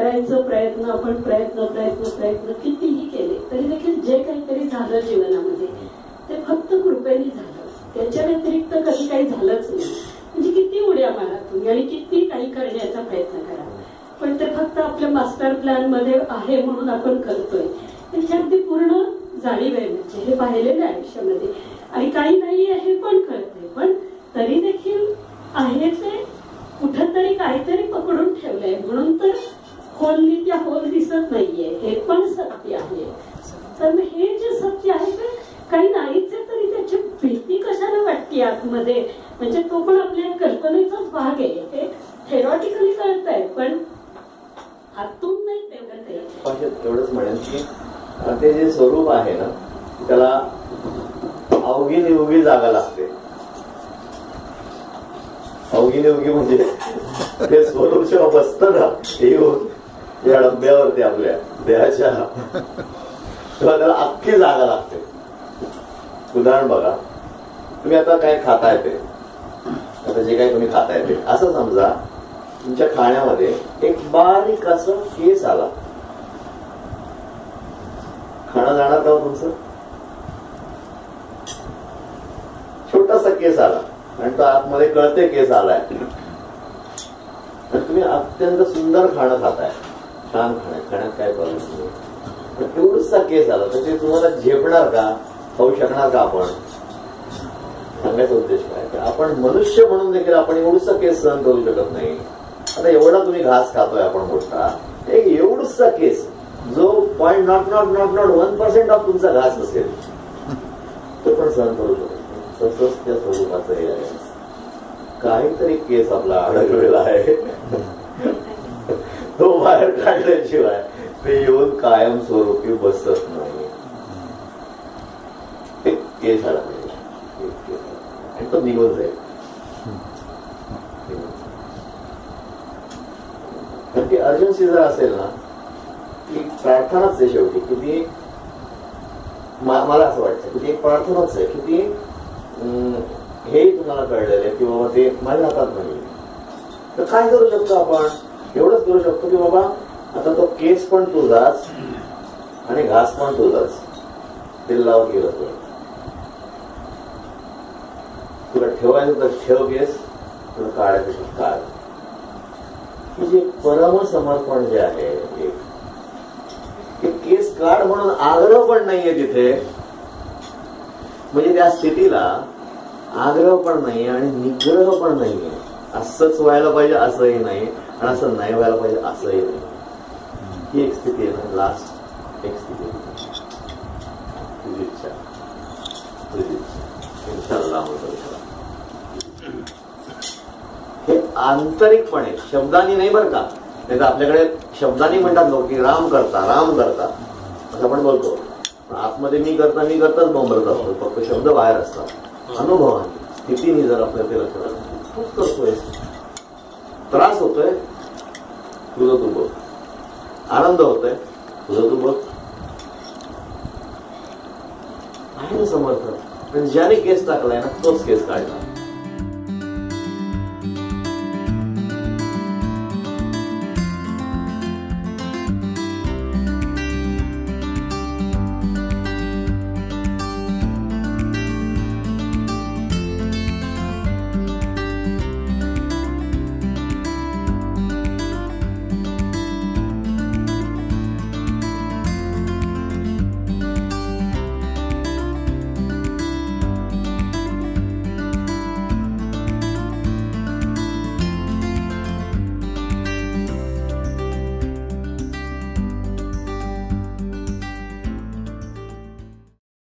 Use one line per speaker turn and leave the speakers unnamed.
करायचं प्रयत्न आपण प्रयत्न कितीही केले तरी देखील जे काहीतरी झालं जीवनामध्ये ते फक्त कृपेने झालं. त्याच्या व्यतिरिक्त कधी काही झालंच नाही. म्हणजे किती उड्या मारा तुम्ही आणि किती काही करण्याचा प्रयत्न करा, पण ते फक्त आपल्या मास्टर प्लॅन मध्ये आहे म्हणून आपण करतोय. त्याची अगदी पूर्ण जाणीव आहे, म्हणजे हे पाहिलेलं आहे आयुष्यामध्ये. आणि काही नाही हे पण कळते, पण तरी देखील आहे ते कुठंतरी काहीतरी पकडून ठेवलंय म्हणून तर खोलनी त्या होल दिसत नाहीये. हे पण सत्य आहे. तर मग हे जे सत्य आहे ते काही नाहीच आहे तरी त्याची भीती कशाला वाटते आतमध्ये. म्हणजे तो पण आपल्या कल्पनेचाच भाग आहे. हे थेरॉटिकली कळत आहे पण आतून नाही तेवढं ते.
एवढंच म्हणेन की ते जे स्वरूप आहे ना त्याला अवघी निवगी जागा लागते. अवघी निवगी म्हणजे ते स्वरूप जेव्हा बसतं ना येऊन या डब्यावरती आपल्या देहाच्या तेव्हा त्याला अख्खी जागा लागते. उदाहरण बघा, तुम्ही आता काय खाताय ते, आता जे काही तुम्ही खाताय ते असं समजा तुमच्या खाण्यामध्ये एक बारीक असं केस आला. खाणं जाणार का तुमचं? छोटासा केस आला आणि तो आतमध्ये कळते केस आलाय आणि तुम्ही अत्यंत सुंदर खाणं खाताय, छान खाण्यात काय प्रॉब्लेम नाही. एवढसा केस आला तर ते तुम्हाला झेपणार का? खाऊ शकणार का आपण? सांगायचा उद्देश काय, आपण मनुष्य म्हणून देखील आपण एवढसा केस सहन करू शकत नाही. आता एवढा तुम्ही घास खातोय आपण मोठा, एक एवढसा केस जो 0.0001% ऑफ तुमचा घास असेल तो पण सहन करू शकतो. तसंच त्या स्वरूपाचं हे आहे. काहीतरी केस आपला अडकलेला आहे तो बाहेर काढल्याशिवाय ते येऊन कायम स्वरूपी बसत नाही. एक केस अडकलेला आणि तो निघून जाईल. कारण ती अर्जन्सी जर असेल ना ती प्रार्थनाच आहे शेवटी. की ती मला असं वाटतं की ती एक प्रार्थनाच आहे की ती हे तुम्हाला कळलेलं आहे की बाबा ते माझ्या हातात नाही. तर काय करू शकतो आपण? एवढंच करू शकतो की बाबा आता तो केस पण तुझाच आणि घास पण तुझाच. तेल लावून गेलं तुला ठेवायचं तर ठेव केस, तुला काढायचं काढ. की जे परमसमर्पण जे आहे केस काढ म्हणून आग्रह पण नाहीये तिथे. म्हणजे त्या स्थितीला आग्रह पण नाहीये आणि निग्रह पण नाहीये. असंच व्हायला पाहिजे असंही नाही आणि असं नाही व्हायला पाहिजे असंही नाही. ही एक स्थिती आहे ना, लास्ट एक स्थिती. तुझी इच्छा इन्शाअल्लाह हे आंतरिकपणे शब्दांनी नाही बरं का. नाही तर आपल्याकडे शब्दांनी म्हणतात लोक की राम करता असं आपण बोलतो. आतमध्ये मी करताच बोंबरत असतो. फक्त शब्द बाहेर असतात. अनुभवाने स्थितीने जर आपल्याला ते लक्षात तूच करतोय. त्रास होतोय तुझं तू बघ, आनंद होतोय तुझं तू बघ. आहे ना समर्थ. पण ज्याने केस टाकलाय ना तोच केस काढला.